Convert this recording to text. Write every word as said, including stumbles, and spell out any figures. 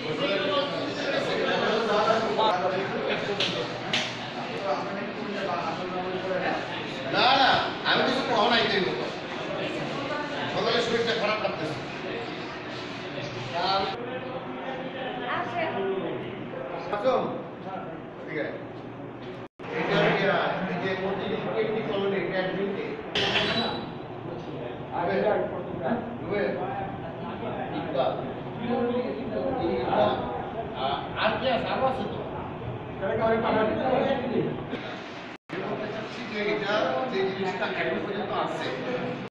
না না আমি কিছু কখনো নাই দেই মতো সকালে শরীরটা খারাপ লাগতেছে ঠিক আছে এটা এটা এই যে মোটি কেটনি কলোনি এটা অ্যাডমিটে আরে দুয়ে ইকবা ইকবা আর কি আছে আরো আছে তো এটা আমি পাঠাচ্ছি এটা যে জিনিসটা এখন পর্যন্ত আছে